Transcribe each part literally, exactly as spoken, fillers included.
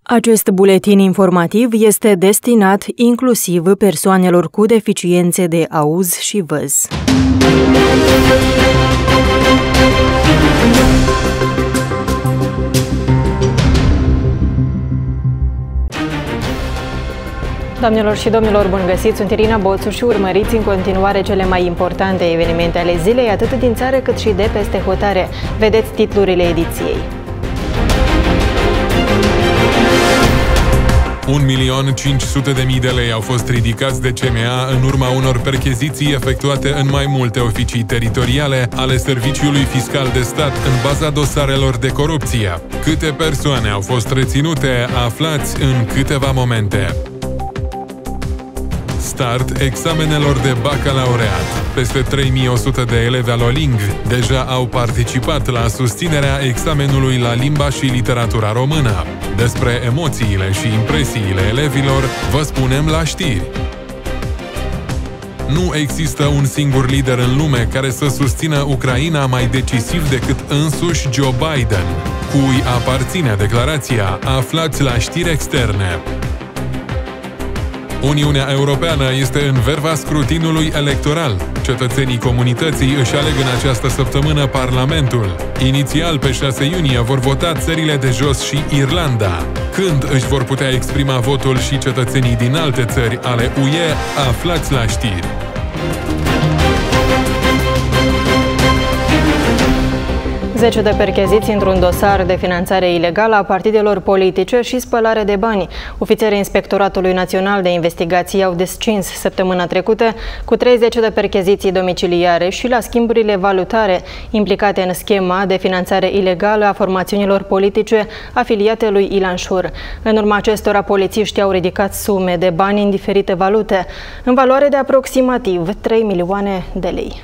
Acest buletin informativ este destinat inclusiv persoanelor cu deficiențe de auz și văz. Doamnelor și domnilor, bun găsit! Sunt Irina Boțu și urmăriți în continuare cele mai importante evenimente ale zilei, atât din țară cât și de peste hotare. Vedeți titlurile ediției. un milion cinci sute de mii de lei au fost ridicați de C M A în urma unor percheziții efectuate în mai multe oficii teritoriale ale Serviciului Fiscal de Stat în baza dosarelor de corupție. Câte persoane au fost reținute, aflați în câteva momente. Start examenelor de bacalaureat. Peste trei mii o sută de elevi al Oling deja au participat la susținerea examenului la limba și literatura română. Despre emoțiile și impresiile elevilor vă spunem la știri. Nu există un singur lider în lume care să susțină Ucraina mai decisiv decât însuși Joe Biden. Cui aparține declarația? Aflați la Știri Externe. Uniunea Europeană este în verva scrutinului electoral. Cetățenii comunității își aleg în această săptămână Parlamentul. Inițial, pe șase iunie, vor vota țările de jos și Irlanda. Când își vor putea exprima votul și cetățenii din alte țări ale U E, aflați la știri. Zece de percheziții într-un dosar de finanțare ilegală a partidelor politice și spălare de bani. Ofițerii Inspectoratului Național de Investigații au descins săptămâna trecută cu treizeci de percheziții domiciliare și la schimburile valutare implicate în schema de finanțare ilegală a formațiunilor politice afiliate lui Ilan Shur. În urma acestora, polițiștii au ridicat sume de bani în diferite valute, în valoare de aproximativ trei milioane de lei.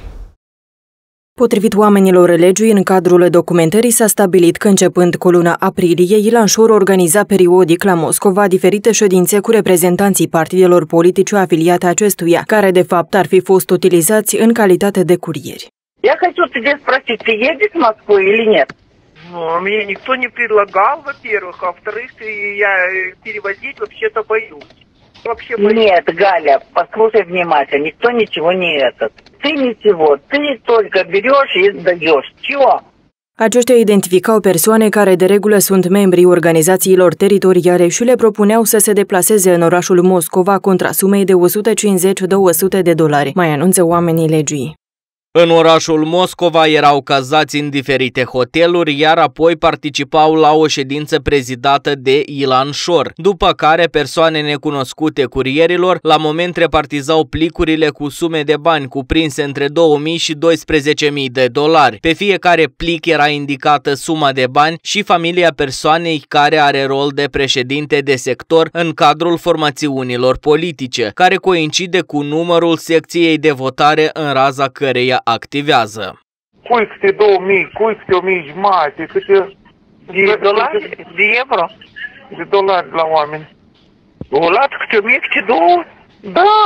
Potrivit oamenilor legii, în cadrul documentării s-a stabilit că începând cu luna aprilie, Ilan Shur organiza periodic la Moscova diferite ședințe cu reprezentanții partidelor politice afiliate acestuia, care de fapt ar fi fost utilizați în calitate de curieri. Я хочу тебя спросить, ты едешь в Москву или нет? Ну, мне никто не предлагал, во-первых, а во-вторых, я перевозить вообще-то боюсь. Вообще боюсь. Нет, Галя, послушай внимательно, никто ничего не этот. Ты ничего, ты только берешь и сдаешь. Чего? Aceștia identificau persoane care de regulă sunt membrii organizațiilor teritoriale și le propuneau să se deplaseze în orașul Moscova contra sumei de o sută cincizeci - două sute de dolari, mai anunță oamenii legii. În orașul Moscova erau cazați în diferite hoteluri, iar apoi participau la o ședință prezidată de Ilan Shur, după care persoane necunoscute curierilor la moment repartizau plicurile cu sume de bani cuprinse între două mii și douăsprezece mii de dolari. Pe fiecare plic era indicată suma de bani și familia persoanei care are rol de președinte de sector în cadrul formațiunilor politice, care coincide cu numărul secției de votare în raza căreia activează. Cui câte două mii, cui câte o mie jumate, câte... De dolari? De euro? De dolari la oameni. O luați câte o mie, câte două? Da!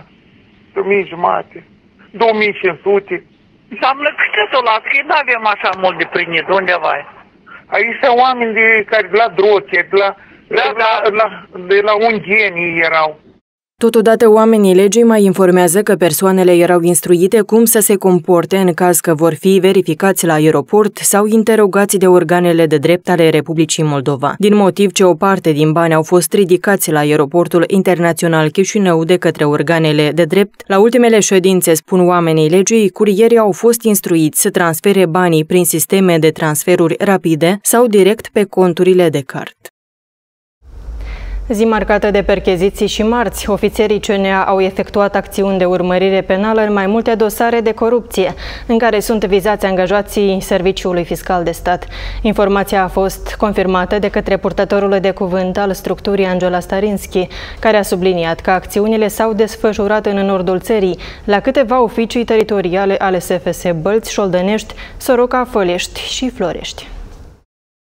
O mie jumate. Două mii cinci sute. Înseamnă câte o luați, că nu avem așa mult de primit, unde vai? Aici sunt oameni de, care de la Droche, de la, da, de, la, la, de la Ungenii erau. Totodată, oamenii legii mai informează că persoanele erau instruite cum să se comporte în caz că vor fi verificați la aeroport sau interogați de organele de drept ale Republicii Moldova, din motiv ce o parte din bani au fost ridicați la aeroportul internațional Chișinău de către organele de drept. La ultimele ședințe, spun oamenii legii, curierii au fost instruiți să transfere banii prin sisteme de transferuri rapide sau direct pe conturile de card. Zi marcată de percheziții și marți, ofițerii C N A au efectuat acțiuni de urmărire penală în mai multe dosare de corupție, în care sunt vizați angajații Serviciului Fiscal de Stat. Informația a fost confirmată de către purtătorul de cuvânt al structurii Angela Starinski, care a subliniat că acțiunile s-au desfășurat în nordul țării, la câteva oficii teritoriale ale S F S Bălți, Șoldănești, Soroca, Fălești și Florești.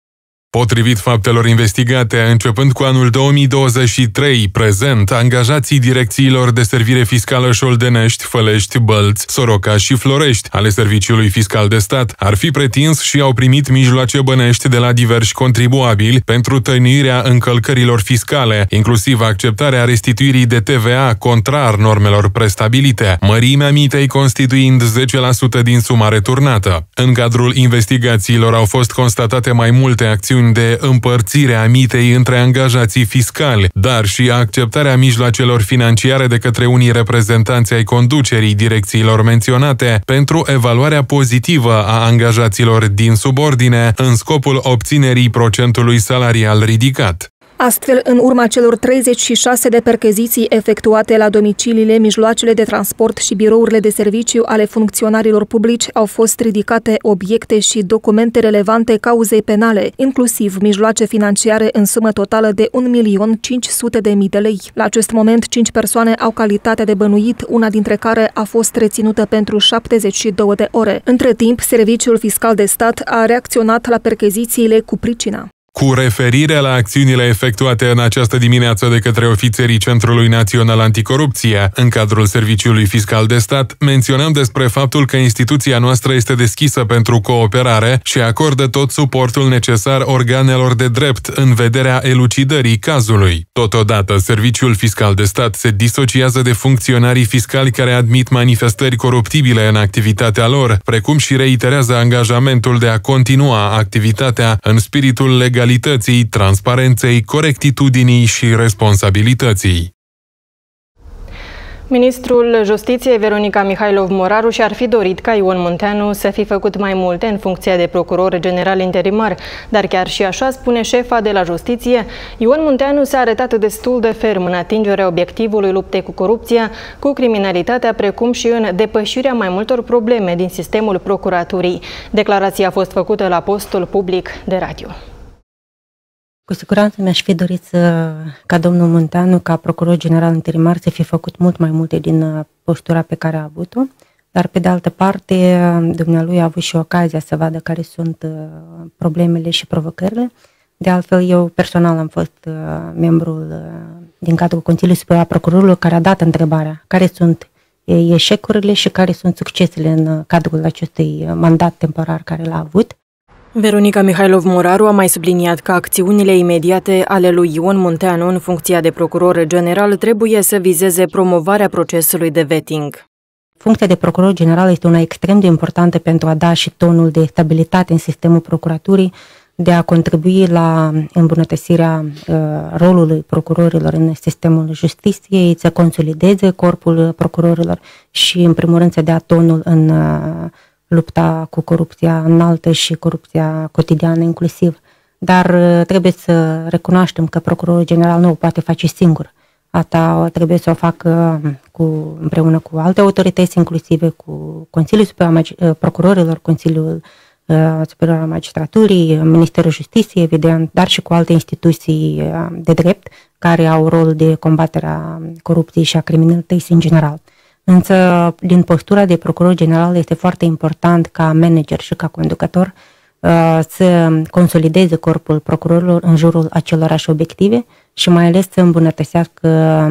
Potrivit faptelor investigate, începând cu anul două mii douăzeci și trei, prezent, angajații direcțiilor de servire fiscală Șoldenești, Fălești, Bălți, Soroca și Florești ale Serviciului Fiscal de Stat ar fi pretins și au primit mijloace bănești de la diversi contribuabili pentru tăinuirea încălcărilor fiscale, inclusiv acceptarea restituirii de T V A contrar normelor prestabilite, mărimea mitei constituind zece la sută din suma returnată. În cadrul investigațiilor au fost constatate mai multe acțiuni de împărțire a mitei între angajații fiscali, dar și acceptarea mijloacelor financiare de către unii reprezentanți ai conducerii direcțiilor menționate pentru evaluarea pozitivă a angajaților din subordine în scopul obținerii procentului salarial ridicat. Astfel, în urma celor treizeci și șase de percheziții efectuate la domiciliile, mijloacele de transport și birourile de serviciu ale funcționarilor publici, au fost ridicate obiecte și documente relevante cauzei penale, inclusiv mijloace financiare în sumă totală de un milion cinci sute de mii de lei. La acest moment, cinci persoane au calitatea de bănuit, una dintre care a fost reținută pentru șaptezeci și două de ore. Între timp, Serviciul Fiscal de Stat a reacționat la perchezițiile cu pricina. Cu referire la acțiunile efectuate în această dimineață de către ofițerii Centrului Național Anticorupție, în cadrul Serviciului Fiscal de Stat, menționăm despre faptul că instituția noastră este deschisă pentru cooperare și acordă tot suportul necesar organelor de drept în vederea elucidării cazului. Totodată, Serviciul Fiscal de Stat se disociază de funcționarii fiscali care admit manifestări coruptibile în activitatea lor, precum și reiterează angajamentul de a continua activitatea în spiritul legal, transparenței, corectitudinii și responsabilității. Ministrul Justiției, Veronica Mihailov-Moraru, și-ar fi dorit ca Ion Munteanu să fi făcut mai multe în funcția de procuror general interimar, dar chiar și așa, spune șefa de la Justiție, Ion Munteanu s-a arătat destul de ferm în atingerea obiectivului luptei cu corupția, cu criminalitatea, precum și în depășirea mai multor probleme din sistemul procuraturii. Declarația a fost făcută la postul public de radio. Cu siguranță mi-aș fi dorit să, ca domnul Munteanu, ca procuror general interimar, să fi făcut mult mai multe din postura pe care a avut-o, dar pe de altă parte, dumnealui a avut și ocazia să vadă care sunt problemele și provocările. De altfel, eu personal am fost membrul din cadrul Consiliului Superior al Procurorilor care a dat întrebarea care sunt eșecurile și care sunt succesele în cadrul acestui mandat temporar care l-a avut. Veronica Mihailov-Moraru a mai subliniat că acțiunile imediate ale lui Ion Munteanu în funcția de procuror general trebuie să vizeze promovarea procesului de vetting. Funcția de procuror general este una extrem de importantă pentru a da și tonul de stabilitate în sistemul procuraturii, de a contribui la îmbunătățirea uh, rolului procurorilor în sistemul justiției, să consolideze corpul procurorilor și, în primul rând, să dea tonul în uh, lupta cu corupția înaltă și corupția cotidiană inclusiv. Dar trebuie să recunoaștem că procurorul general nu o poate face singur. Asta trebuie să o facă cu, împreună cu alte autorități inclusive, cu Consiliul Superior al Procurorilor, Consiliul uh, Superior al Magistraturii, Ministerul Justiției, evident, dar și cu alte instituții de drept care au rol de combaterea corupției și a criminalității în general. Însă, din postura de procuror general, este foarte important ca manager și ca conducător să consolideze corpul procurorilor în jurul acelorași obiective și mai ales să îmbunătățească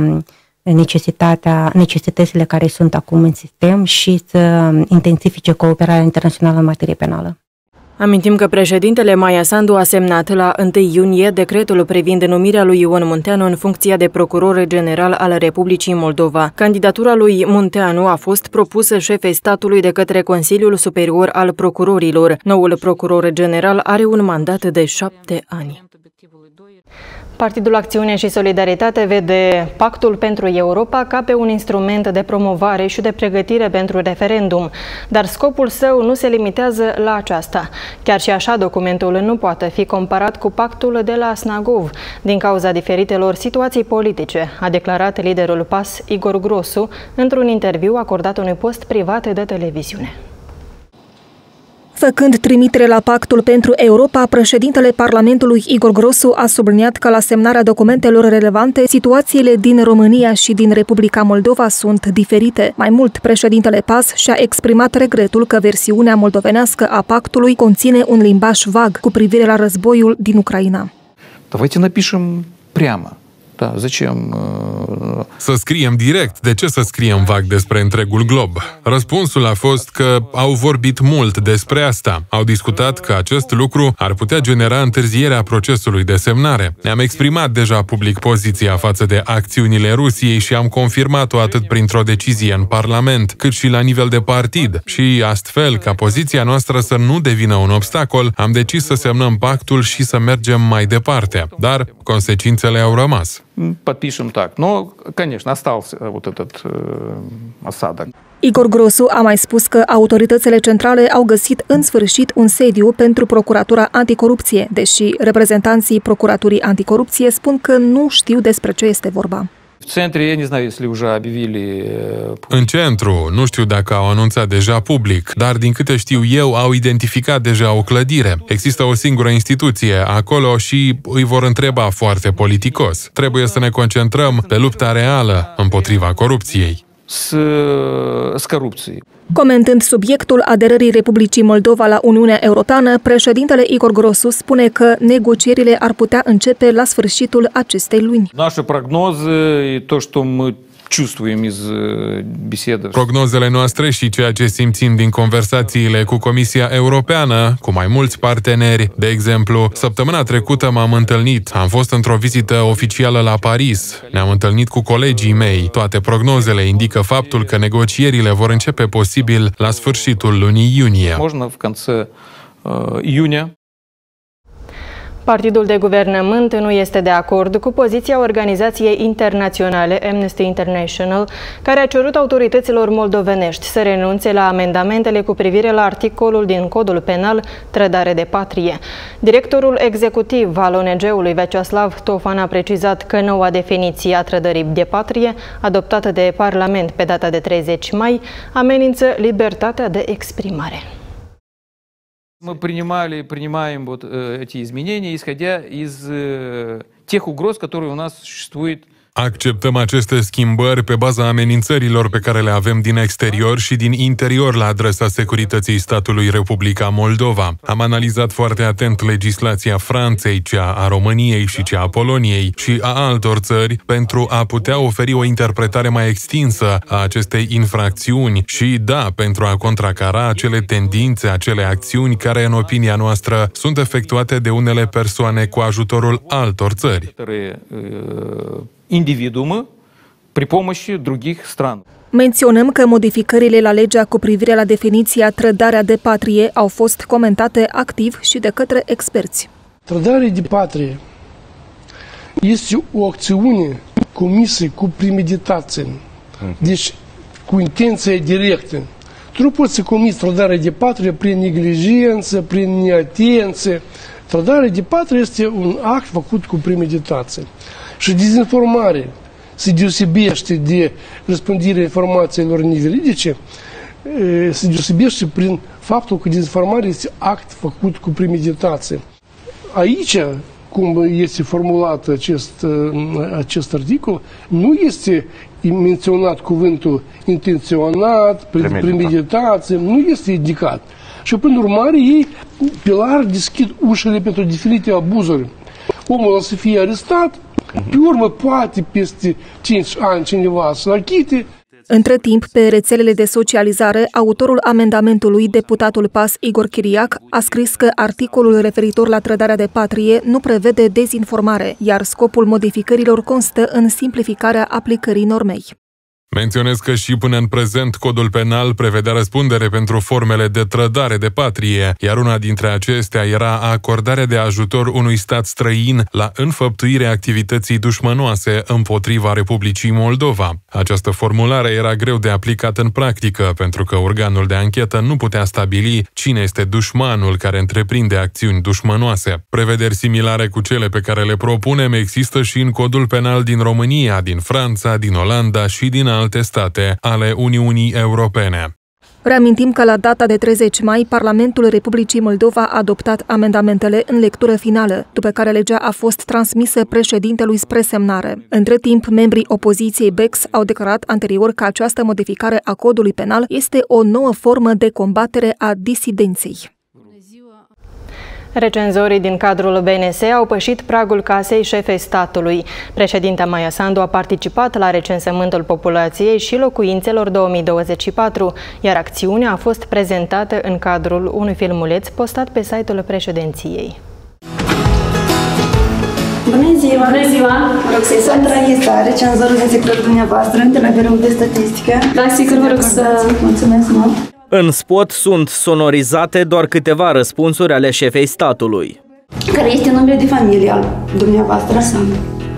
necesitatea, necesitățile care sunt acum în sistem și să intensifice cooperarea internațională în materie penală. Amintim că președintele Maia Sandu a semnat la întâi iunie decretul privind numirea lui Ion Munteanu în funcția de procuror general al Republicii Moldova. Candidatura lui Munteanu a fost propusă șefei statului de către Consiliul Superior al Procurorilor. Noul procuror general are un mandat de șapte ani. Partidul Acțiune și Solidaritate vede Pactul pentru Europa ca pe un instrument de promovare și de pregătire pentru referendum, dar scopul său nu se limitează la aceasta. Chiar și așa, documentul nu poate fi comparat cu pactul de la Snagov, din cauza diferitelor situații politice, a declarat liderul P A S, Igor Grosu, într-un interviu acordat unui post privat de televiziune. Făcând trimitere la Pactul pentru Europa, președintele Parlamentului Igor Grosu a subliniat că la semnarea documentelor relevante, situațiile din România și din Republica Moldova sunt diferite. Mai mult, președintele P A S și-a exprimat regretul că versiunea moldovenească a pactului conține un limbaj vag cu privire la războiul din Ucraina. Давайте напишем прямо. Da, zicem, uh... Să scriem direct. De ce să scriem vag despre întregul glob? Răspunsul a fost că au vorbit mult despre asta. Au discutat că acest lucru ar putea genera întârzierea procesului de semnare. Ne-am exprimat deja public poziția față de acțiunile Rusiei și am confirmat-o atât printr-o decizie în Parlament, cât și la nivel de partid. Și astfel, ca poziția noastră să nu devină un obstacol, am decis să semnăm pactul și să mergem mai departe. Dar consecințele au rămas. Подпишем так. Но, конечно, остался вот этот э, осадок. Igor Grosu a mai spus că autoritățile centrale au găsit în sfârșit un sediu pentru Procuratura Anticorupție, deși reprezentanții Procuraturii Anticorupție spun că nu știu despre ce este vorba. În centru, nu știu dacă au anunțat deja public, dar din câte știu eu, au identificat deja o clădire. Există o singură instituție acolo și îi vor întreba foarte politicos. Trebuie să ne concentrăm pe lupta reală împotriva corupției. S corupției. Comentând subiectul aderării Republicii Moldova la Uniunea Europeană, președintele Igor Grosu spune că negocierile ar putea începe la sfârșitul acestei luni. Nașa prognoză e tot ce мы чувствуем из беседы. Prognozele noastre și ceea ce simțim din conversațiile cu Comisia Europeană, cu mai mulți parteneri, de exemplu, săptămâna trecută m-am întâlnit, am fost într-o vizită oficială la Paris, ne-am întâlnit cu colegii mei. Toate prognozele indică faptul că negocierile vor începe posibil la sfârșitul lunii iunie. Можно в конце июня. Partidul de guvernământ nu este de acord cu poziția organizației internaționale Amnesty International, care a cerut autorităților moldovenești să renunțe la amendamentele cu privire la articolul din Codul Penal trădare de patrie. Directorul executiv al O N G-ului Vyacheslav Tofan a precizat că noua definiție a trădării de patrie, adoptată de Parlament pe data de treizeci mai, amenință libertatea de exprimare. Мы принимали, принимаем вот э, эти изменения, исходя из э, тех угроз, которые у нас существуют. Acceptăm aceste schimbări pe baza amenințărilor pe care le avem din exterior și din interior la adresa securității statului Republica Moldova. Am analizat foarte atent legislația Franței, cea a României și cea a Poloniei și a altor țări pentru a putea oferi o interpretare mai extinsă a acestei infracțiuni și, da, pentru a contracara acele tendințe, acele acțiuni care, în opinia noastră, sunt efectuate de unele persoane cu ajutorul altor țări. Individuumă при помощи других стран. Menționăm că modificările la legea cu privire la definiția trădarea de patrie au fost comentate activ și de către experți. Trădarea de patrie este o acțiune comisă cu premeditație, deci cu intenție directă. Tu nu poți să comiți trădarea de patrie prin neglijență, prin neatenție. Trădarea de patrie este un act făcut cu premeditație. Și dezinformare se deosebește de răspândirea informațiilor neveridice, se deosebește prin faptul că dezinformarea este act făcut cu premeditație. Aici, cum este formulat acest, acest articol, nu este menționat cuvântul intenționat, premeditație, nu este indicat. Și, prin urmare, ei pe larg deschid ușile pentru diferite abuzuri. Omul o să fie arestat, pe urmă poate peste cinci ani cineva să-l achite. Între timp, pe rețelele de socializare, autorul amendamentului, deputatul P A S Igor Chiriac, a scris că articolul referitor la trădarea de patrie nu prevede dezinformare, iar scopul modificărilor constă în simplificarea aplicării normei. Menționez că și până în prezent Codul Penal prevedea răspundere pentru formele de trădare de patrie, iar una dintre acestea era acordarea de ajutor unui stat străin la înfăptuirea activității dușmănoase împotriva Republicii Moldova. Această formulare era greu de aplicat în practică, pentru că organul de anchetă nu putea stabili cine este dușmanul care întreprinde acțiuni dușmănoase. Prevederi similare cu cele pe care le propunem există și în Codul Penal din România, din Franța, din Olanda și din alte state ale Uniunii Europene. Reamintim că la data de treizeci mai, Parlamentul Republicii Moldova a adoptat amendamentele în lectură finală, după care legea a fost transmisă președintelui spre semnare. Între timp, membrii opoziției B E X au declarat anterior că această modificare a codului penal este o nouă formă de combatere a disidenței. Recenzorii din cadrul B N S au pășit pragul casei șefei statului. Președinta Maia Sandu a participat la recensământul populației și locuințelor două mii douăzeci și patru, iar acțiunea a fost prezentată în cadrul unui filmuleț postat pe site-ul președinției. Bună ziua! Bună ziua! Rog să-i Sandra este recenzorul din sectorul dumneavoastră de la Biroul de Statistică. Da, sigur, vă rog să... Mulțumesc mult! În spot sunt sonorizate doar câteva răspunsuri ale șefei statului. Care este numele de familie al dumneavoastră? Sandu.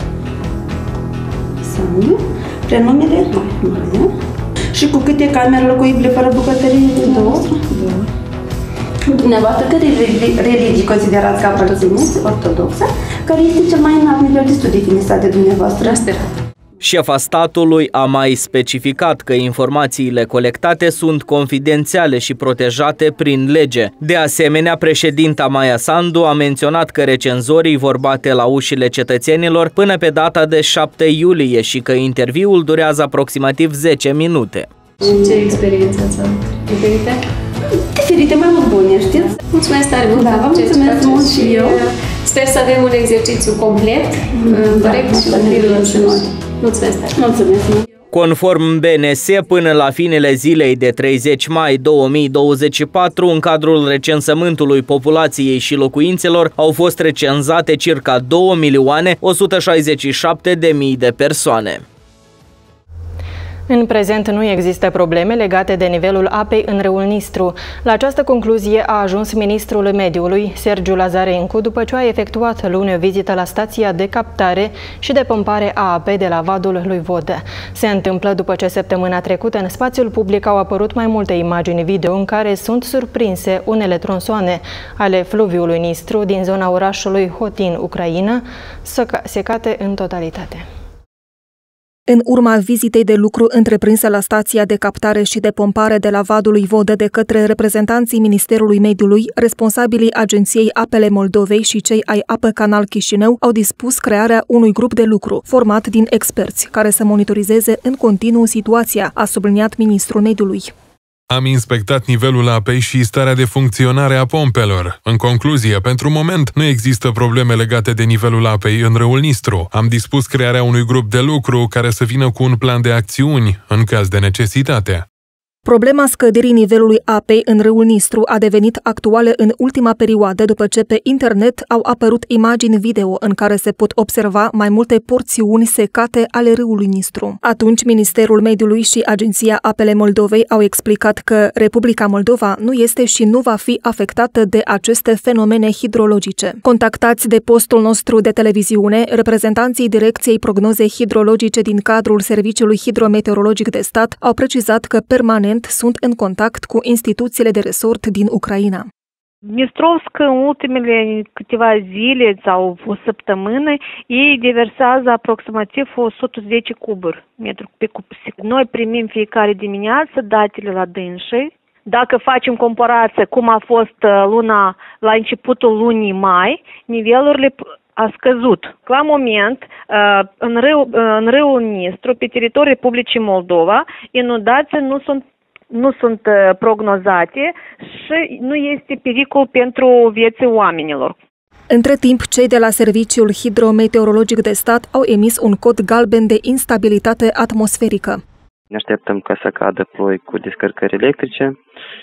Sandu. Prenumele? Maia. Și cu câte camere locuibile fără bucătărie? Două. Două. Dumneavoastră, câte religii considerați că aparțineți? Ortodoxă. Care este cel mai înalt nivel de studii finisat de dumneavoastră? Șefa statului a mai specificat că informațiile colectate sunt confidențiale și protejate prin lege. De asemenea, președinta Maia Sandu a menționat că recenzorii vor bate la ușile cetățenilor până pe data de șapte iulie și că interviul durează aproximativ zece minute. Ce experiență ați avut? Diferite? Diferite, mai mult bune, știți? Mulțumesc tare mult! Da, vă mulțumesc mult și eu! Sper să avem un exercițiu complet, corect și mulțumesc tare! Mulțumesc! Conform B N S, până la finele zilei de treizeci mai două mii douăzeci și patru, în cadrul recensământului populației și locuințelor, au fost recenzate circa două milioane o sută șaizeci și șapte de mii de persoane. În prezent nu există probleme legate de nivelul apei în râul Nistru. La această concluzie a ajuns ministrul mediului, Sergiu Lazarencu, după ce a efectuat luni o vizită la stația de captare și de pompare a apei de la vadul lui Vodă. Se întâmplă după ce săptămâna trecută în spațiul public au apărut mai multe imagini video în care sunt surprinse unele tronsoane ale fluviului Nistru din zona orașului Hotin, Ucraina, secate în totalitate. În urma vizitei de lucru întreprinsă la stația de captare și de pompare de la vadul lui Vodă de către reprezentanții Ministerului Mediului, responsabilii Agenției Apele Moldovei și cei ai Apă Canal Chișinău au dispus crearea unui grup de lucru format din experți care să monitorizeze în continuu situația, a subliniat ministrul Mediului. Am inspectat nivelul apei și starea de funcționare a pompelor. În concluzie, pentru moment, nu există probleme legate de nivelul apei în râul Nistru. Am dispus crearea unui grup de lucru care să vină cu un plan de acțiuni în caz de necesitate. Problema scăderii nivelului apei în râul Nistru a devenit actuală în ultima perioadă după ce pe internet au apărut imagini video în care se pot observa mai multe porțiuni secate ale râului Nistru. Atunci, Ministerul Mediului și Agenția Apele Moldovei au explicat că Republica Moldova nu este și nu va fi afectată de aceste fenomene hidrologice. Contactați de postul nostru de televiziune, reprezentanții Direcției Prognozei Hidrologice din cadrul Serviciului Hidrometeorologic de Stat au precizat că permanent sunt în contact cu instituțiile de resort din Ucraina. Dnistrovsk în ultimele câteva zile sau o săptămână, ei deversează aproximativ o sută zece cuburi metru pe cub. Noi primim fiecare dimineață datele la dânsii. Dacă facem comparație cum a fost luna la începutul lunii mai, nivelurile a scăzut. La moment, în râul, în râul Nistru, pe teritoriul Republicii Moldova, inundații nu sunt nu sunt prognozate și nu este pericol pentru vieții oamenilor. Între timp, cei de la Serviciul Hidrometeorologic de Stat au emis un cod galben de instabilitate atmosferică. Ne așteptăm ca să cadă ploi cu descărcări electrice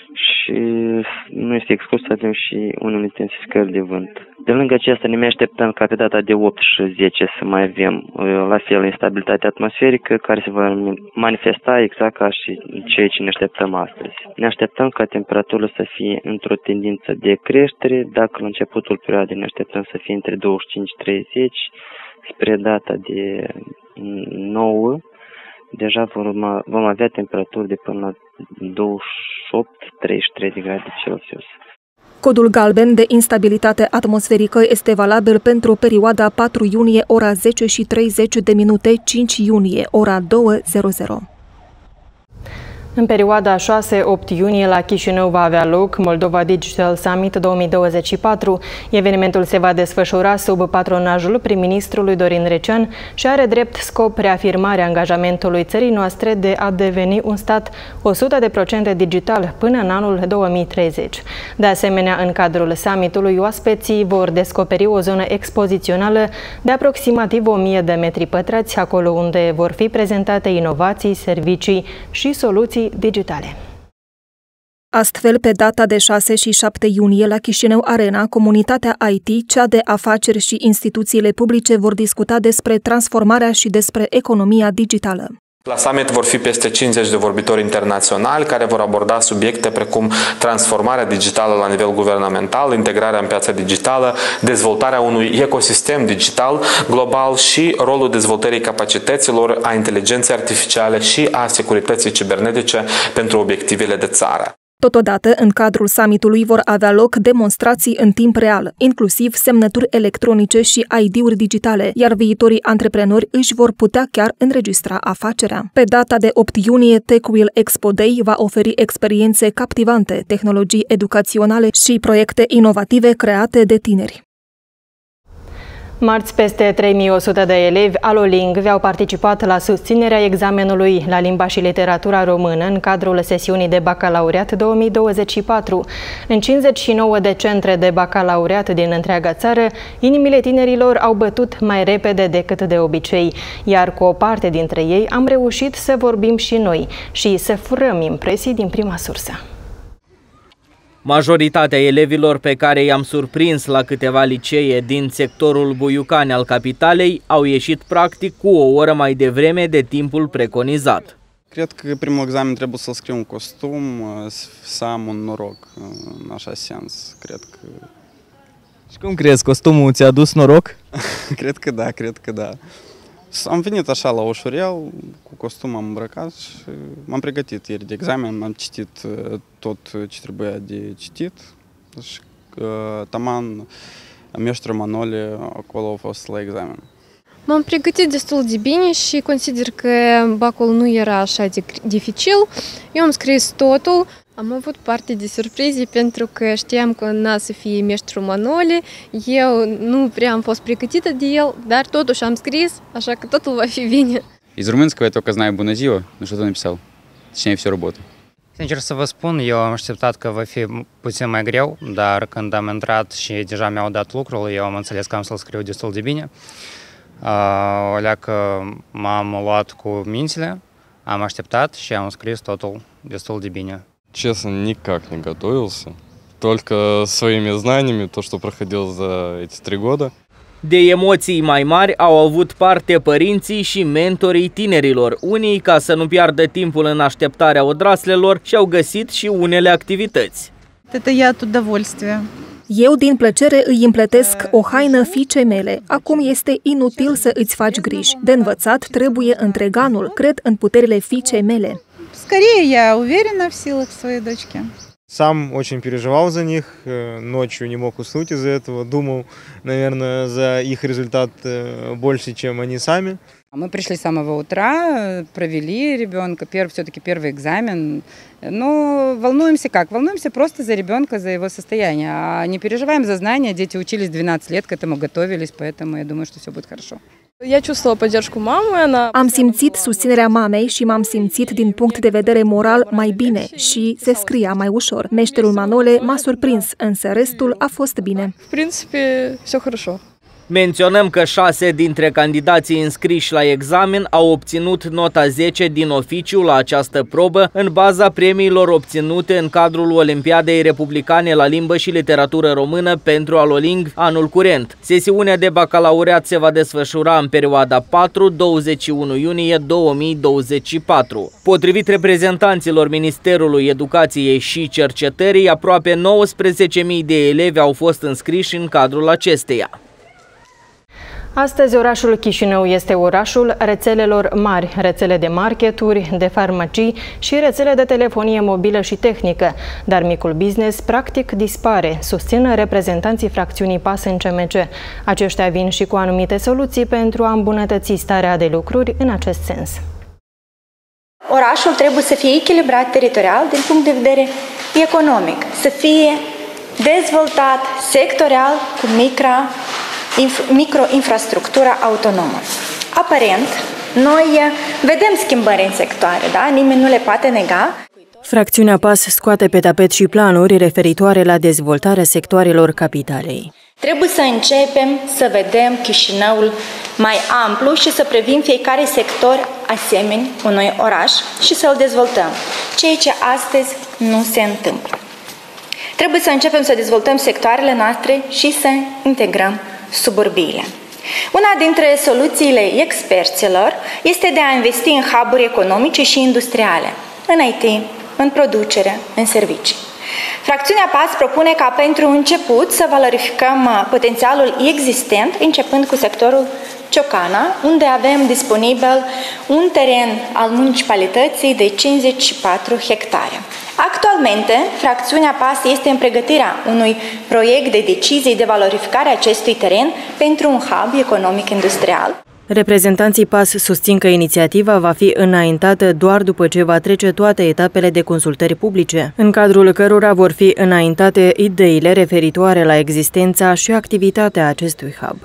și nu este exclus să avem și unele intensificări de vânt. De lângă acesta ne mai așteptăm ca pe data de opt și zece să mai avem la fel instabilitate atmosferică care se va manifesta exact ca și ceea ce ne așteptăm astăzi. Ne așteptăm ca temperaturile să fie într-o tendință de creștere, dacă la începutul perioadei ne așteptăm să fie între douăzeci și cinci - treizeci, spre data de nouă, deja vom, vom avea temperaturi de până la douăzeci și opt - treizeci și trei de grade Celsius. Codul galben de instabilitate atmosferică este valabil pentru perioada patru iunie ora zece și treizeci de minute, cinci iunie ora două. În perioada șase opt iunie la Chișinău va avea loc Moldova Digital Summit două mii douăzeci și patru. Evenimentul se va desfășura sub patronajul prim-ministrului Dorin Recean și are drept scop reafirmarea angajamentului țării noastre de a deveni un stat o sută la sută digital până în anul două mii treizeci. De asemenea, în cadrul summitului, oaspeții vor descoperi o zonă expozițională de aproximativ o mie de metri pătrați, acolo unde vor fi prezentate inovații, servicii și soluții digitale. Astfel, pe data de șase și șapte iunie, la Chișinău Arena, comunitatea I T, cea de afaceri și instituțiile publice vor discuta despre transformarea și despre economia digitală. La summit vor fi peste cincizeci de vorbitori internaționali care vor aborda subiecte precum transformarea digitală la nivel guvernamental, integrarea în piața digitală, dezvoltarea unui ecosistem digital global și rolul dezvoltării capacităților, a inteligenței artificiale și a securității cibernetice pentru obiectivele de țară. Totodată, în cadrul summitului vor avea loc demonstrații în timp real, inclusiv semnături electronice și I D-uri digitale, iar viitorii antreprenori își vor putea chiar înregistra afacerea. Pe data de opt iunie, TechWheel Expo Day va oferi experiențe captivante, tehnologii educaționale și proiecte inovative create de tineri. Marți, peste trei mii o sută de elevi Alolingvi au participat la susținerea examenului la limba și literatura română în cadrul sesiunii de bacalaureat două mii douăzeci și patru. În cincizeci și nouă de centre de bacalaureat din întreaga țară, inimile tinerilor au bătut mai repede decât de obicei, iar cu o parte dintre ei am reușit să vorbim și noi și să furăm impresii din prima sursă. Majoritatea elevilor pe care i-am surprins la câteva licee din sectorul Buiucani al capitalei au ieșit practic cu o oră mai devreme de timpul preconizat. Cred că primul examen trebuie să scriu un costum, să am un noroc în așa sens. Cred că... Și cum crezi, costumul ți-a adus noroc? Cred că da, cred că da. Am venit așa la ușurel, cu costum am îmbrăcat și m-am pregătit ieri de examen, am citit tot ce trebuia de citit și taman meștru Manole acolo a fost la examen. M-am pregătit destul de bine și consider că bacul nu era așa de dificil. Eu am scris totul. Am avut parte de surprize pentru că știam că n-a să fie meștru Manole. Eu nu prea am fost pregătită de el, dar totuși am scris, așa că totul va fi bine. Из румынского я только знаю «Bună ziua», но что-то написал. Точнее, всю работу. Sincer să vă spun, eu am așteptat că va fi puțin mai greu, dar când am intrat și deja mi-au dat lucrul, eu am înțeles că am să-l scriu destul de bine. O leacă m-am luat cu mințile, am așteptat și am scris totul destul de bine. Честно, никак не готовился. Только своими знаниями, то, что проходил за эти три года. De emoții mai mari au avut parte părinții și mentorii tinerilor. Unii, ca să nu piardă timpul în așteptarea odraslelor, și-au găsit și unele activități. Это я от удовольствия. Eu, din plăcere, îi împletesc o haină fiicei mele. Acum este inutil să îți faci griji. De învățat trebuie întreganul. Cred în puterile fiicei mele. Скорее, я уверена в силах своей дочки. Сам очень переживал за них, ночью не мог уснуть из-за этого, думал, наверное, за их результат больше, чем они сами. Мы пришли с самого утра, провели ребенка, первый, все-таки первый экзамен, но волнуемся как? Волнуемся просто за ребенка, за его состояние, а не переживаем за знания, дети учились двенадцать лет, к этому готовились, поэтому я думаю, что все будет хорошо. Am simțit susținerea mamei și m-am simțit din punct de vedere moral mai bine și se scria mai ușor. Meșterul Manole m-a surprins, însă restul a fost bine. Menționăm că șase dintre candidații înscriși la examen au obținut nota zece din oficiu la această probă în baza premiilor obținute în cadrul Olimpiadei Republicane la limbă și literatură română pentru Aloling anul curent. Sesiunea de bacalaureat se va desfășura în perioada patru douăzeci și unu iunie două mii douăzeci și patru. Potrivit reprezentanților Ministerului Educației și Cercetării, aproape nouăsprezece mii de elevi au fost înscriși în cadrul acesteia. Astăzi, orașul Chișinău este orașul rețelelor mari, rețele de marketuri, de farmacii și rețele de telefonie mobilă și tehnică, dar micul business practic dispare, susțin reprezentanții fracțiunii PAS în C M C. Aceștia vin și cu anumite soluții pentru a îmbunătăți starea de lucruri în acest sens. Orașul trebuie să fie echilibrat teritorial din punct de vedere economic, să fie dezvoltat sectorial cu micro, microinfrastructura autonomă. Aparent, noi vedem schimbări în sectoare, da? Nimeni nu le poate nega. Fracțiunea PAS scoate pe tapet și planuri referitoare la dezvoltarea sectoarelor capitalei. Trebuie să începem să vedem Chișinăul mai amplu și să privim fiecare sector asemeni unui oraș și să-l dezvoltăm, ceea ce astăzi nu se întâmplă. Trebuie să începem să dezvoltăm sectoarele noastre și să integrăm suburbiile. Una dintre soluțiile experților este de a investi în hub-uri economice și industriale, în I T, în producere, în servicii. Fracțiunea PAS propune ca pentru început să valorificăm potențialul existent, începând cu sectorul Ciocana, unde avem disponibil un teren al municipalității de cincizeci și patru hectare. Actualmente, fracțiunea PAS este în pregătirea unui proiect de decizii de valorificare a acestui teren pentru un hub economic-industrial. Reprezentanții PAS susțin că inițiativa va fi înaintată doar după ce va trece toate etapele de consultări publice, în cadrul cărora vor fi înaintate ideile referitoare la existența și activitatea acestui hub.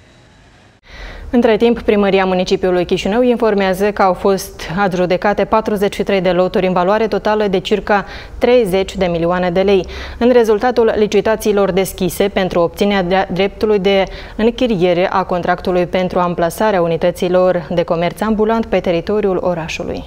Între timp, Primăria Municipiului Chișinău informează că au fost adjudecate patruzeci și trei de loturi în valoare totală de circa treizeci de milioane de lei, în rezultatul licitațiilor deschise pentru obținerea dreptului de închiriere a contractului pentru amplasarea unităților de comerț ambulant pe teritoriul orașului.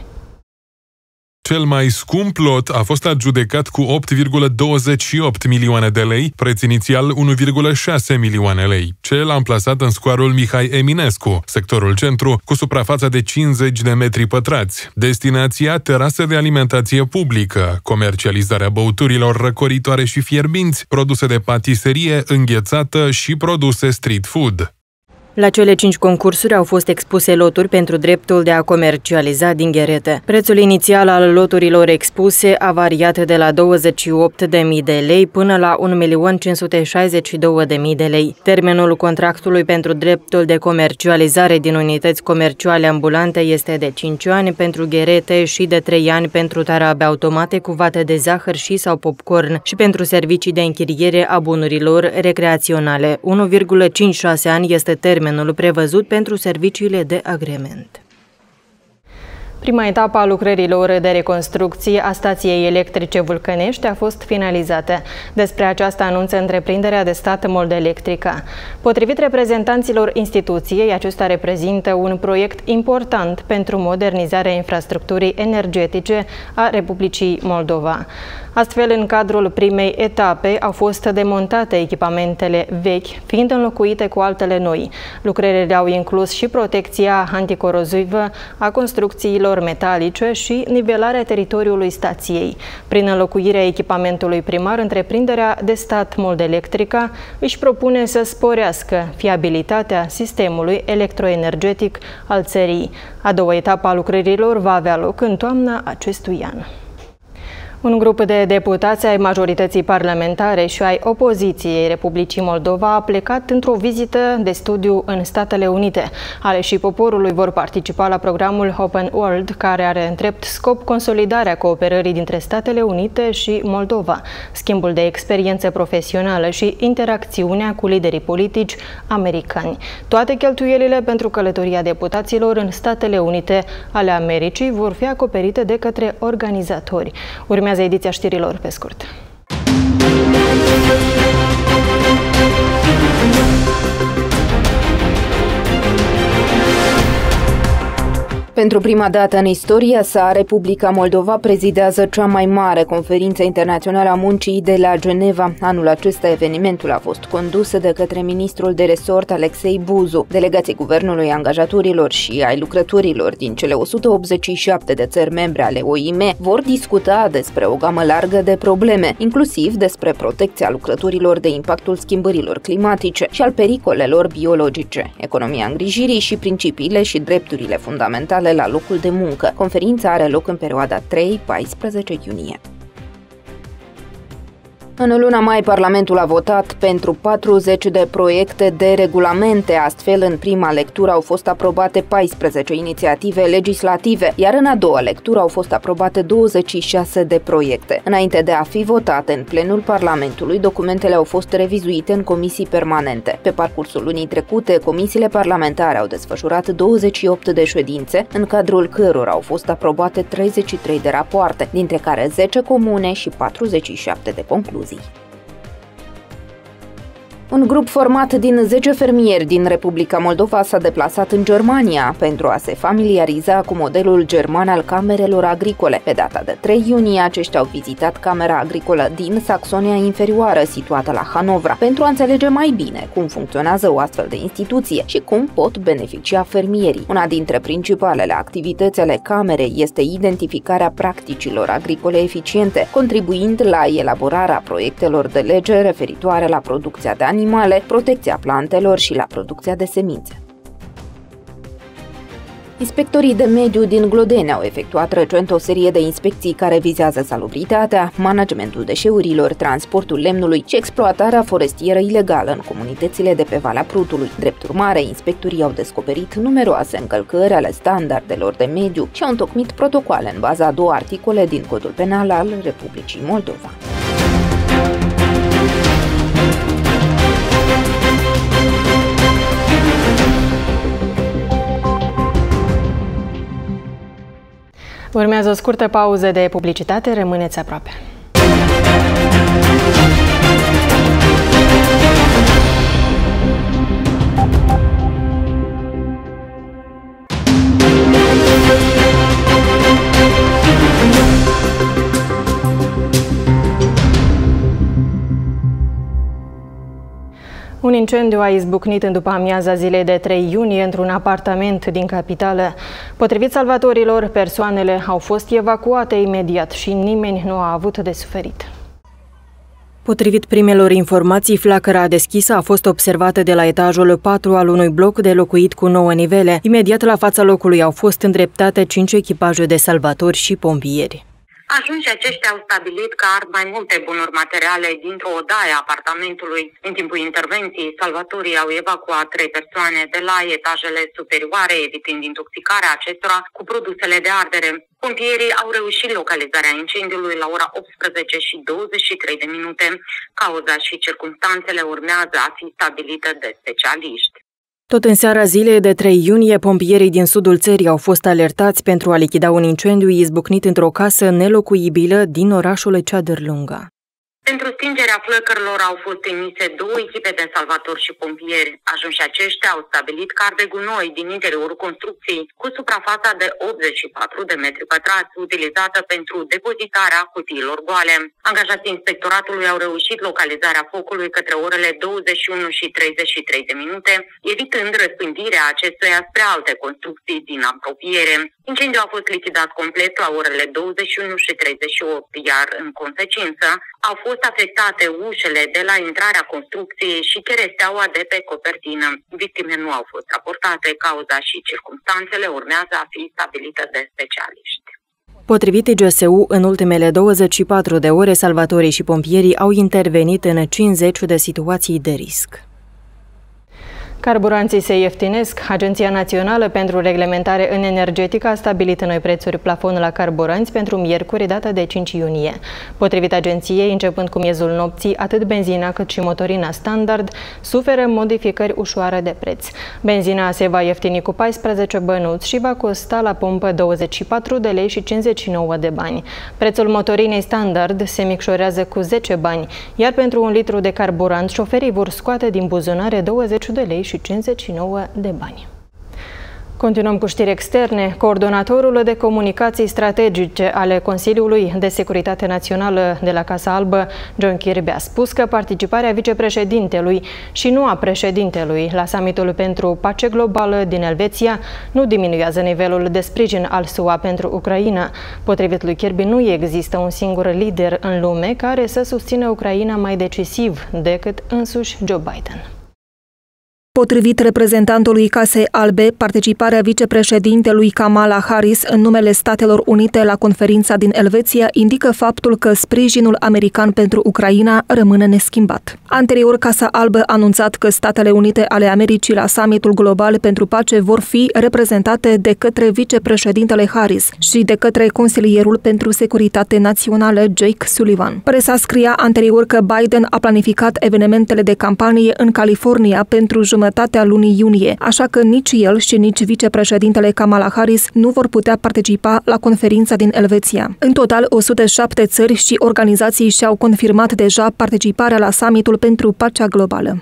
Cel mai scump lot a fost adjudecat cu opt virgulă douăzeci și opt milioane de lei, preț inițial unu virgulă șase milioane lei. Cel amplasat în scoarul Mihai Eminescu, sectorul centru, cu suprafața de cincizeci de metri pătrați. Destinația, terasă de alimentație publică, comercializarea băuturilor răcoritoare și fierbinți, produse de patiserie, înghețată și produse street food. La cele cinci concursuri au fost expuse loturi pentru dreptul de a comercializa dingherete. Prețul inițial al loturilor expuse a variat de la douăzeci și opt de mii de lei până la un milion cinci sute șaizeci și două de mii de lei. Termenul contractului pentru dreptul de comercializare din unități comerciale ambulante este de cinci ani pentru gherete și de trei ani pentru tarabe automate cu vate de zahăr și sau popcorn și pentru servicii de închiriere a bunurilor recreaționale. unu virgulă cincizeci și șase ani este termenul prevăzut pentru serviciile de agrement. Prima etapă a lucrărilor de reconstrucție a stației electrice Vulcănești a fost finalizată. Despre aceasta anunță întreprinderea de stat Moldelectrica. Potrivit reprezentanților instituției, acesta reprezintă un proiect important pentru modernizarea infrastructurii energetice a Republicii Moldova. Astfel, în cadrul primei etape au fost demontate echipamentele vechi, fiind înlocuite cu altele noi. Lucrările au inclus și protecția anticorozivă a construcțiilor metalice și nivelarea teritoriului stației. Prin înlocuirea echipamentului primar, întreprinderea de stat Moldelectrica își propune să sporească fiabilitatea sistemului electroenergetic al țării. A doua etapă a lucrărilor va avea loc în toamna acestui an. Un grup de deputați ai majorității parlamentare și ai opoziției Republicii Moldova a plecat într-o vizită de studiu în Statele Unite. Aleșii poporului vor participa la programul Open World, care are în drept scop consolidarea cooperării dintre Statele Unite și Moldova, schimbul de experiență profesională și interacțiunea cu liderii politici americani. Toate cheltuielile pentru călătoria deputaților în Statele Unite ale Americii vor fi acoperite de către organizatori. Urmează ediția știrilor pe scurt. Pentru prima dată în istoria sa, Republica Moldova prezidează cea mai mare conferință internațională a muncii de la Geneva. Anul acesta evenimentul a fost condus de către ministrul de resort Alexei Buzu. Delegații guvernului, angajatorilor și ai lucrătorilor din cele o sută optzeci și șapte de țări membre ale O I M vor discuta despre o gamă largă de probleme, inclusiv despre protecția lucrătorilor de impactul schimbărilor climatice și al pericolelor biologice, economia îngrijirii și principiile și drepturile fundamentale la locul de muncă. Conferința are loc în perioada trei paisprezece iunie. În luna mai, Parlamentul a votat pentru patruzeci de proiecte de regulamente, astfel în prima lectură au fost aprobate paisprezece inițiative legislative, iar în a doua lectură au fost aprobate douăzeci și șase de proiecte. Înainte de a fi votate în plenul Parlamentului, documentele au fost revizuite în comisii permanente. Pe parcursul lunii trecute, comisiile parlamentare au desfășurat douăzeci și opt de ședințe, în cadrul cărora au fost aprobate treizeci și trei de rapoarte, dintre care zece comune și patruzeci și șapte de concluzii. Un grup format din zece fermieri din Republica Moldova s-a deplasat în Germania pentru a se familiariza cu modelul german al camerelor agricole. Pe data de trei iunie, aceștia au vizitat Camera Agricolă din Saxonia Inferioară, situată la Hanovra, pentru a înțelege mai bine cum funcționează o astfel de instituție și cum pot beneficia fermierii. Una dintre principalele activități ale camerei este identificarea practicilor agricole eficiente, contribuind la elaborarea proiectelor de lege referitoare la producția de animale, protecția plantelor și la producția de semințe. Inspectorii de mediu din Glodeni au efectuat recent o serie de inspecții care vizează salubritatea, managementul deșeurilor, transportul lemnului și exploatarea forestieră ilegală în comunitățile de pe Valea Prutului. Drept urmare, inspectorii au descoperit numeroase încălcări ale standardelor de mediu și au întocmit protocoale în baza a două articole din Codul Penal al Republicii Moldova. Urmează o scurtă pauză de publicitate, rămâneți aproape. Un incendiu a izbucnit în după amiaza zilei de trei iunie într-un apartament din capitală. Potrivit salvatorilor, persoanele au fost evacuate imediat și nimeni nu a avut de suferit. Potrivit primelor informații, flacăra deschisă a fost observată de la etajul patru al unui bloc de locuit cu nouă nivele. Imediat la fața locului au fost îndreptate cinci echipaje de salvatori și pompieri. Ajunși aceștia au stabilit că ard mai multe bunuri materiale dintr-o odaie a apartamentului. În timpul intervenției, salvatorii au evacuat trei persoane de la etajele superioare, evitând intoxicarea acestora cu produsele de ardere. Pompierii au reușit localizarea incendiului la ora optsprezece și douăzeci și trei de minute. Cauza și circumstanțele urmează a fi stabilite de specialiști. Tot în seara zilei de trei iunie, pompierii din sudul țării au fost alertați pentru a lichida un incendiu izbucnit într-o casă nelocuibilă din orașul Ceadărlunga. Pentru stingerea flăcărilor au fost emise două echipe de salvatori și pompieri. Ajunși aceștia au stabilit că arde gunoi din interiorul construcției, cu suprafața de optzeci și patru de metri pătrați, utilizată pentru depozitarea cutiilor goale. Angajații inspectoratului au reușit localizarea focului către orele douăzeci și unu și treizeci și trei de minute, evitând răspândirea acestuia spre alte construcții din apropiere. Incendiul a fost lichidat complet la orele douăzeci și unu și treizeci și opt, iar în consecință au fost afectate ușele de la intrarea construcției și cheresteaua de pe copertină. Victime nu au fost raportate, cauza și circumstanțele urmează a fi stabilite de specialiști. Potrivit I G S U, în ultimele douăzeci și patru de ore, salvatorii și pompierii au intervenit în cincizeci de situații de risc. Carburanții se ieftinesc. Agenția Națională pentru Reglementare în Energetică a stabilit noi prețuri plafon la carburanți pentru miercuri, data de cinci iunie. Potrivit agenției, începând cu miezul nopții, atât benzina cât și motorina standard suferă modificări ușoare de preț. Benzina se va ieftini cu paisprezece bănuți și va costa la pompă douăzeci și patru de lei și cincizeci și nouă de bani. Prețul motorinei standard se micșorează cu zece bani, iar pentru un litru de carburant, șoferii vor scoate din buzunare douăzeci de lei și cincizeci și nouă de bani. Continuăm cu știri externe. Coordonatorul de comunicații strategice ale Consiliului de Securitate Națională de la Casa Albă, John Kirby, a spus că participarea vicepreședintelui și nu a președintelui la summitul pentru pace globală din Elveția nu diminuează nivelul de sprijin al S U A pentru Ucraina. Potrivit lui Kirby, nu există un singur lider în lume care să susțină Ucraina mai decisiv decât însuși Joe Biden. Potrivit reprezentantului Casei Albe, participarea vicepreședintelui Kamala Harris în numele Statelor Unite la conferința din Elveția indică faptul că sprijinul american pentru Ucraina rămâne neschimbat. Anterior, Casa Albă a anunțat că Statele Unite ale Americii la summitul global pentru pace vor fi reprezentate de către vicepreședintele Harris și de către consilierul pentru securitate națională Jake Sullivan. Presa scria anterior că Biden a planificat evenimentele de campanie în California pentru jumătatea lunii iunie, așa că nici el și nici vicepreședintele Kamala Harris nu vor putea participa la conferința din Elveția. În total, o sută șapte țări și organizații și-au confirmat deja participarea la summitul pentru pacea globală.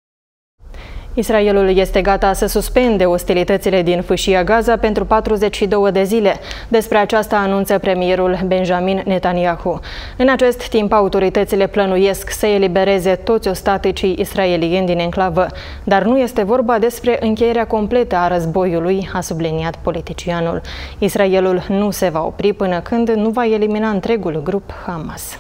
Israelul este gata să suspende ostilitățile din fâșia Gaza pentru patruzeci și două de zile. Despre aceasta anunță premierul Benjamin Netanyahu. În acest timp, autoritățile plănuiesc să elibereze toți ostaticii israelieni din enclavă. Dar nu este vorba despre încheierea completă a războiului, a subliniat politicianul. Israelul nu se va opri până când nu va elimina întregul grup Hamas.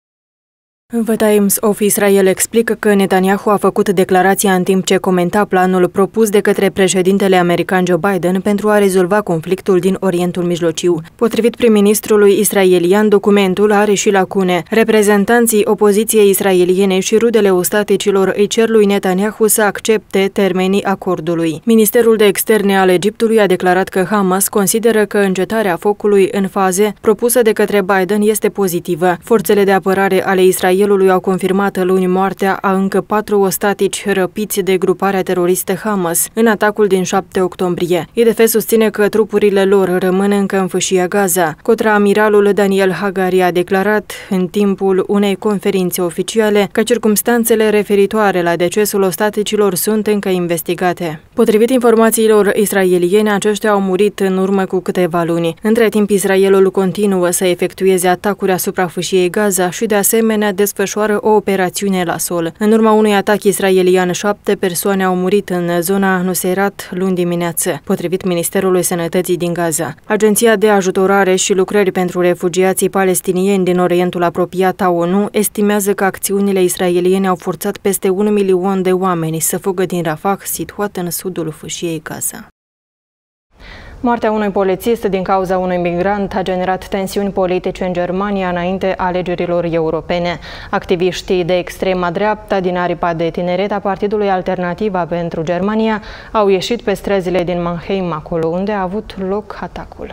The Times of Israel explică că Netanyahu a făcut declarația în timp ce comenta planul propus de către președintele american Joe Biden pentru a rezolva conflictul din Orientul Mijlociu. Potrivit prim-ministrului israelian, documentul are și lacune. Reprezentanții opoziției israeliene și rudele ostaticilor îi cer lui Netanyahu să accepte termenii acordului. Ministerul de Externe al Egiptului a declarat că Hamas consideră că încetarea focului în faze propusă de către Biden este pozitivă. Forțele de apărare ale Israelului Israelului au confirmat luni moartea a încă patru ostatici răpiți de gruparea teroristă Hamas în atacul din șapte octombrie. I D F susține că trupurile lor rămân încă în fâșia Gaza. Contraamiralul Daniel Hagari a declarat în timpul unei conferințe oficiale că circumstanțele referitoare la decesul ostaticilor sunt încă investigate. Potrivit informațiilor israeliene, aceștia au murit în urmă cu câteva luni. Între timp, Israelul continuă să efectueze atacuri asupra fâșiei Gaza și de asemenea desfășoară o operațiune la sol. În urma unui atac israelian, șapte persoane au murit în zona Nuseirat luni dimineață, potrivit Ministerului Sănătății din Gaza. Agenția de ajutorare și lucrări pentru refugiații palestinieni din Orientul Apropiat a ONU estimează că acțiunile israeliene au forțat peste un milion de oameni să fugă din Rafah, situat în sudul fâșiei Gaza. Moartea unui polițist din cauza unui migrant a generat tensiuni politice în Germania înainte alegerilor europene. Activiștii de extrema dreaptă din aripa de tineret a Partidului Alternativa pentru Germania au ieșit pe străzile din Mannheim, acolo unde a avut loc atacul.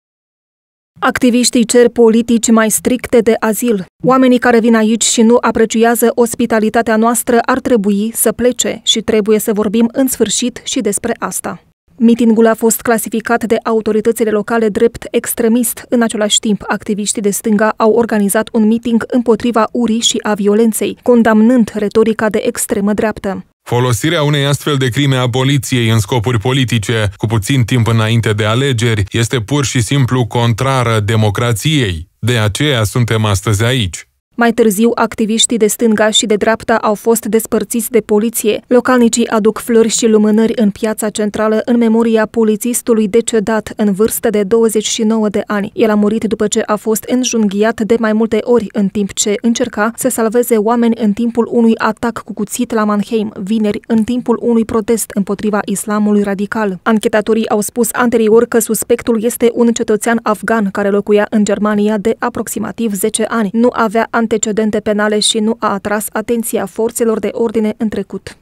Activiștii cer politici mai stricte de azil. Oamenii care vin aici și nu apreciază ospitalitatea noastră ar trebui să plece și trebuie să vorbim în sfârșit și despre asta. Mitingul a fost clasificat de autoritățile locale drept extremist. În același timp, activiștii de stânga au organizat un miting împotriva urii și a violenței, condamnând retorica de extremă dreaptă. Folosirea unei astfel de crime a poliției în scopuri politice, cu puțin timp înainte de alegeri, este pur și simplu contrară democrației. De aceea suntem astăzi aici. Mai târziu, activiștii de stânga și de dreapta au fost despărțiți de poliție. Localnicii aduc flori și lumânări în piața centrală în memoria polițistului decedat în vârstă de douăzeci și nouă de ani. El a murit după ce a fost înjunghiat de mai multe ori în timp ce încerca să salveze oameni în timpul unui atac cu cuțit la Mannheim, vineri, în timpul unui protest împotriva islamului radical. Anchetatorii au spus anterior că suspectul este un cetățean afgan care locuia în Germania de aproximativ zece ani. Nu avea antecedente penale și nu a atras atenția forțelor de ordine în trecut.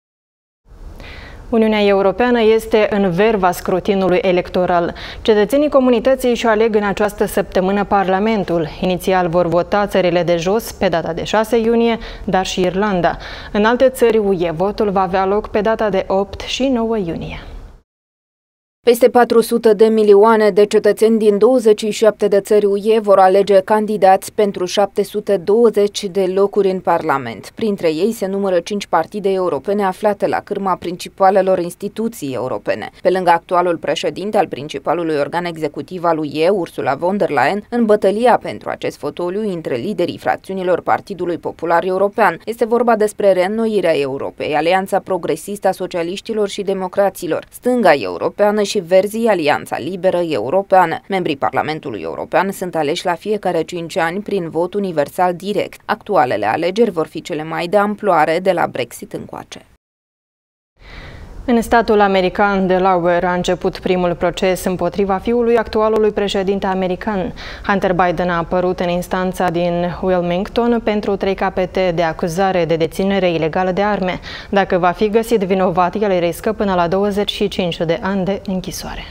Uniunea Europeană este în verva scrutinului electoral. Cetățenii comunității își aleg în această săptămână Parlamentul. Inițial vor vota țările de jos pe data de șase iunie, dar și Irlanda. În alte țări U E, votul va avea loc pe data de opt și nouă iunie. Peste patru sute de milioane de cetățeni din douăzeci și șapte de țări U E vor alege candidați pentru șapte sute douăzeci de locuri în Parlament. Printre ei se numără cinci partide europene aflate la cârma principalelor instituții europene. Pe lângă actualul președinte al principalului organ executiv al U E, Ursula von der Leyen, în bătălia pentru acest fotoliu între liderii fracțiunilor Partidului Popular European. Este vorba despre reînnoirea Europei, Alianța Progresistă a Socialiștilor și Democraților, Stânga Europeană și Verzii, Alianța Liberă Europeană. Membrii Parlamentului European sunt aleși la fiecare cinci ani prin vot universal direct. Actualele alegeri vor fi cele mai de amploare de la Brexit încoace. În statul american Delaware a început primul proces împotriva fiului actualului președinte american. Hunter Biden a apărut în instanța din Wilmington pentru trei capete de acuzare de deținere ilegală de arme. Dacă va fi găsit vinovat, el riscă până la douăzeci și cinci de ani de închisoare.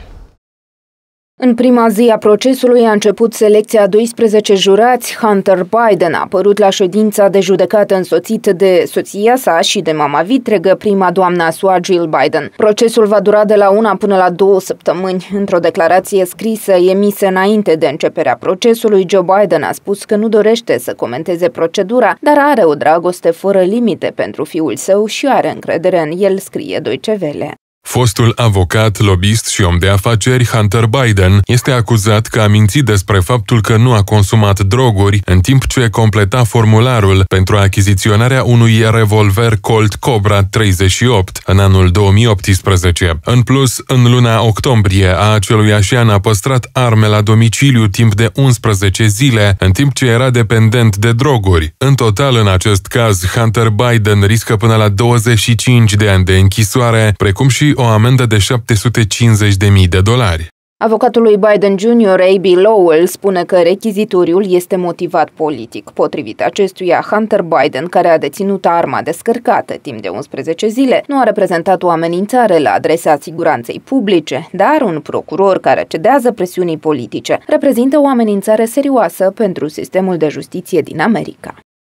În prima zi a procesului a început selecția a doisprezece jurați. Hunter Biden a apărut la ședința de judecată însoțit de soția sa și de mama vitregă, prima doamna S U A Jill Biden. Procesul va dura de la una până la două săptămâni. Într-o declarație scrisă emisă înainte de începerea procesului, Joe Biden a spus că nu dorește să comenteze procedura, dar are o dragoste fără limite pentru fiul său și are încredere în el, scrie Deutsche Welle. Fostul avocat, lobbyist și om de afaceri Hunter Biden este acuzat că a mințit despre faptul că nu a consumat droguri în timp ce completa formularul pentru achiziționarea unui revolver Colt Cobra treizeci și opt în anul două mii optsprezece. În plus, în luna octombrie a aceluiași an a păstrat arme la domiciliu timp de unsprezece zile, în timp ce era dependent de droguri. În total, în acest caz, Hunter Biden riscă până la douăzeci și cinci de ani de închisoare, precum și o amendă de șapte sute cincizeci de mii de dolari. Avocatul lui Biden junior A B Lowell spune că rechizitoriul este motivat politic. Potrivit acestuia, Hunter Biden, care a deținut arma descărcată timp de unsprezece zile, nu a reprezentat o amenințare la adresa siguranței publice, dar un procuror care cedează presiunii politice reprezintă o amenințare serioasă pentru sistemul de justiție din America.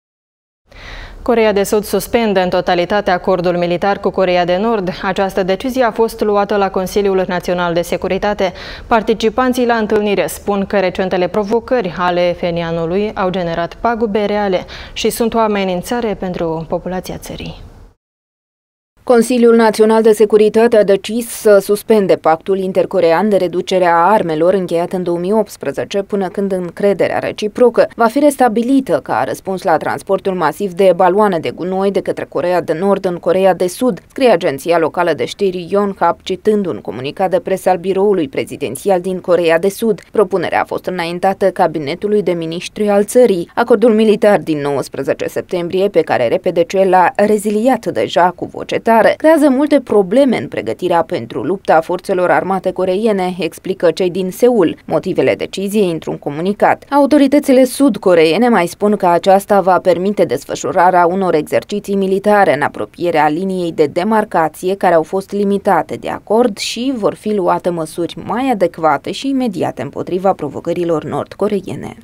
Coreea de Sud suspendă în totalitate acordul militar cu Coreea de Nord. Această decizie a fost luată la Consiliul Național de Securitate. Participanții la întâlnire spun că recentele provocări ale Pjöngjangului au generat pagube reale și sunt o amenințare pentru populația țării. Consiliul Național de Securitate a decis să suspende pactul intercorean de reducere a armelor încheiat în două mii optsprezece, până când încrederea reciprocă va fi restabilită ca răspuns la transportul masiv de baloane de gunoi de către Coreea de Nord în Coreea de Sud, scrie agenția locală de știri Yonhap, citând un comunicat de presă al biroului prezidențial din Coreea de Sud. Propunerea a fost înaintată cabinetului de miniștri al țării. Acordul militar din nouăsprezece septembrie, pe care repede ce l-a reziliat deja cu voce tare, creează multe probleme în pregătirea pentru lupta forțelor armate coreene, explică cei din Seul. Motivele deciziei într-un comunicat. Autoritățile sud-coreene mai spun că aceasta va permite desfășurarea unor exerciții militare în apropierea liniei de demarcație care au fost limitate de acord și vor fi luate măsuri mai adecvate și imediate împotriva provocărilor nord-coreene.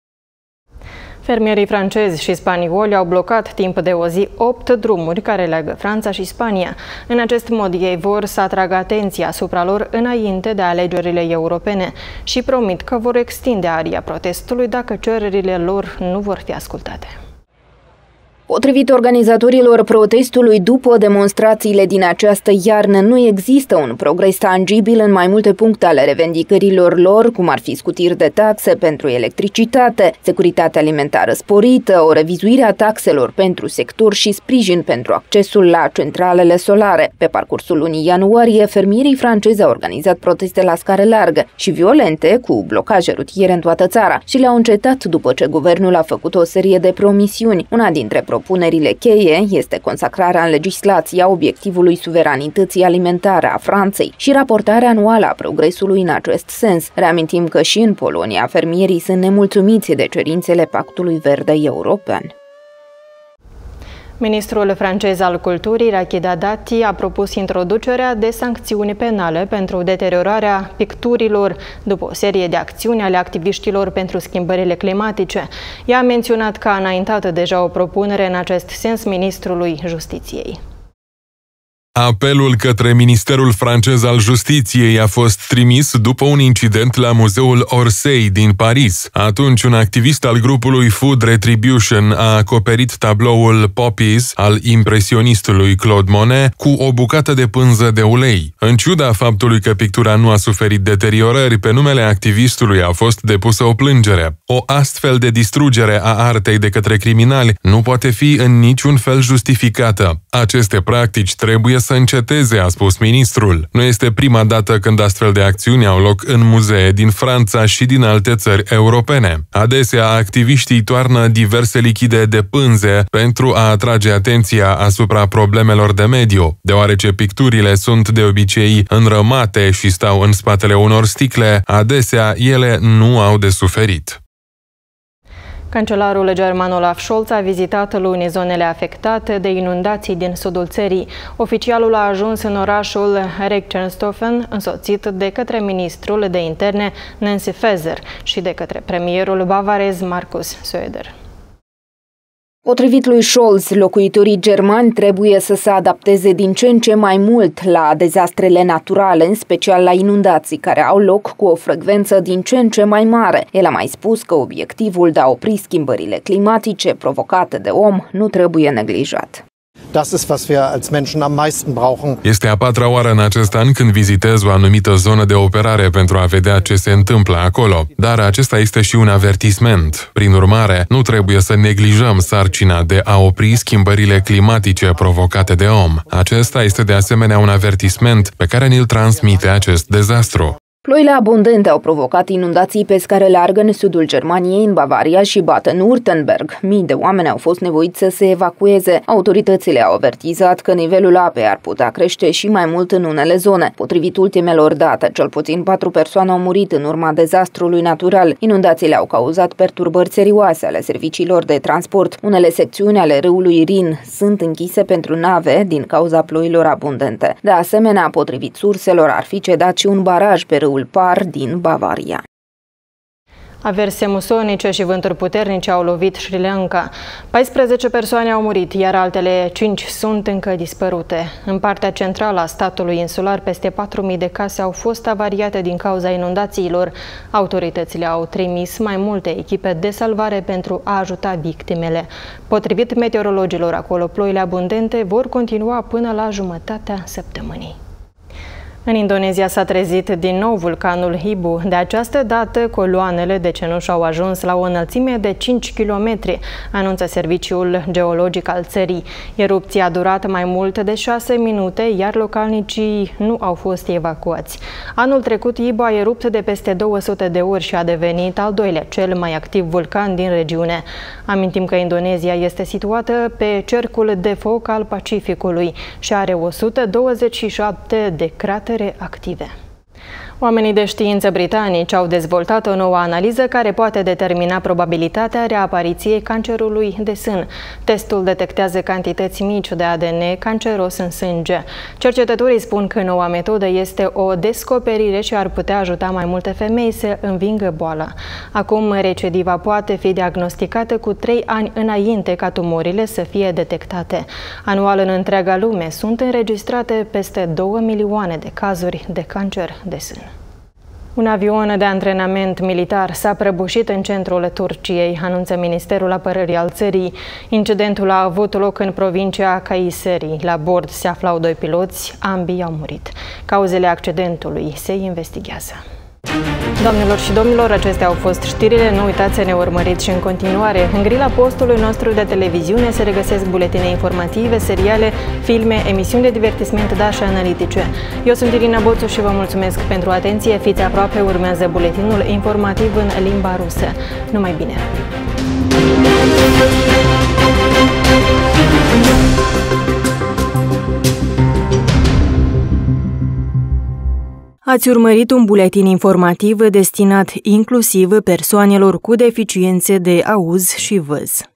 Fermierii francezi și spanioli au blocat timp de o zi opt drumuri care leagă Franța și Spania. În acest mod ei vor să atragă atenția asupra lor înainte de alegerile europene și promit că vor extinde aria protestului dacă cererile lor nu vor fi ascultate. Potrivit organizatorilor protestului, după demonstrațiile din această iarnă, nu există un progres tangibil în mai multe puncte ale revendicărilor lor, cum ar fi scutiri de taxe pentru electricitate, securitate alimentară sporită, o revizuire a taxelor pentru sector și sprijin pentru accesul la centralele solare. Pe parcursul lunii ianuarie, fermierii francezi au organizat proteste la scară largă și violente, cu blocaje rutiere în toată țara, și le-au încetat după ce guvernul a făcut o serie de promisiuni. Una dintre Propunerile cheie este consacrarea în legislație a obiectivului suveranității alimentare a Franței și raportarea anuală a progresului în acest sens. Reamintim că și în Polonia fermierii sunt nemulțumiți de cerințele Pactului Verde European. Ministrul francez al Culturii, Rachida Dati, a propus introducerea de sancțiuni penale pentru deteriorarea picturilor după o serie de acțiuni ale activiștilor pentru schimbările climatice. Ea a menționat că a înaintat deja o propunere în acest sens ministrului Justiției. Apelul către Ministerul francez al Justiției a fost trimis după un incident la Muzeul Orsay din Paris. Atunci, un activist al grupului Food Retribution a acoperit tabloul Poppies al impresionistului Claude Monet cu o bucată de pânză de ulei. În ciuda faptului că pictura nu a suferit deteriorări, pe numele activistului a fost depusă o plângere. O astfel de distrugere a artei de către criminali nu poate fi în niciun fel justificată. Aceste practici trebuie să înceteze, a spus ministrul. Nu este prima dată când astfel de acțiuni au loc în muzee din Franța și din alte țări europene. Adesea, activiștii toarnă diverse lichide de pânze pentru a atrage atenția asupra problemelor de mediu. Deoarece picturile sunt de obicei înrămate și stau în spatele unor sticle, adesea ele nu au de suferit. Cancelarul german Olaf Scholz a vizitat luni zonele afectate de inundații din sudul țării. Oficialul a ajuns în orașul Recklinghausen, însoțit de către ministrul de interne Nancy Faeser și de către premierul bavarez Markus Söder. Potrivit lui Scholz, locuitorii germani trebuie să se adapteze din ce în ce mai mult la dezastrele naturale, în special la inundații, care au loc cu o frecvență din ce în ce mai mare. El a mai spus că obiectivul de a opri schimbările climatice provocate de om nu trebuie neglijat. Das ist, was wir als Menschen am meisten brauchen. Este a patra oară în acest an când vizitez o anumită zonă de operare pentru a vedea ce se întâmplă acolo. Dar acesta este și un avertisment. Prin urmare, nu trebuie să neglijăm sarcina de a opri schimbările climatice provocate de om. Acesta este de asemenea un avertisment pe care ni-l transmite acest dezastru. Ploile abundente au provocat inundații pe scară largă în sudul Germaniei, în Bavaria și Baden-Württemberg. Mii de oameni au fost nevoiți să se evacueze. Autoritățile au avertizat că nivelul apei ar putea crește și mai mult în unele zone. Potrivit ultimelor date, cel puțin patru persoane au murit în urma dezastrului natural. Inundațiile au cauzat perturbări serioase ale serviciilor de transport. Unele secțiuni ale râului Rin sunt închise pentru nave din cauza ploilor abundente. De asemenea, potrivit surselor, ar fi cedat și un baraj pe râul Par din Bavaria. Averse musonice și vânturi puternice au lovit Sri Lanka. paisprezece persoane au murit, iar altele cinci sunt încă dispărute. În partea centrală a statului insular, peste patru mii de case au fost avariate din cauza inundațiilor. Autoritățile au trimis mai multe echipe de salvare pentru a ajuta victimele. Potrivit meteorologilor, acolo ploile abundente vor continua până la jumătatea săptămânii. În Indonezia s-a trezit din nou vulcanul Hibu. De această dată, coloanele de cenușă au ajuns la o înălțime de cinci kilometri, anunță Serviciul Geologic al țării. Erupția a durat mai mult de șase minute, iar localnicii nu au fost evacuați. Anul trecut, Hibu a erupt de peste două sute de ori și a devenit al doilea cel mai activ vulcan din regiune. Amintim că Indonezia este situată pe cercul de foc al Pacificului și are o sută douăzeci și șapte de cratere active. Oamenii de știință britanici au dezvoltat o nouă analiză care poate determina probabilitatea reapariției cancerului de sân. Testul detectează cantități mici de A D N canceros în sânge. Cercetătorii spun că noua metodă este o descoperire și ar putea ajuta mai multe femei să învingă boala. Acum, recidiva poate fi diagnosticată cu trei ani înainte ca tumorile să fie detectate. Anual în întreaga lume sunt înregistrate peste două milioane de cazuri de cancer de sân. Un avion de antrenament militar s-a prăbușit în centrul Turciei, anunță Ministerul Apărării al țării. Incidentul a avut loc în provincia Kayseri. La bord se aflau doi piloți, ambii au murit. Cauzele accidentului se investigează. Doamnelor și domnilor, acestea au fost știrile. Nu uitați să ne urmăriți și în continuare. În grila postului nostru de televiziune se regăsesc buletine informative, seriale, filme, emisiuni de divertisment, dar și analitice. Eu sunt Irina Boțu și vă mulțumesc pentru atenție. Fiți aproape, urmează buletinul informativ în limba rusă. Numai bine! Ați urmărit un buletin informativ destinat inclusiv persoanelor cu deficiențe de auz și văz.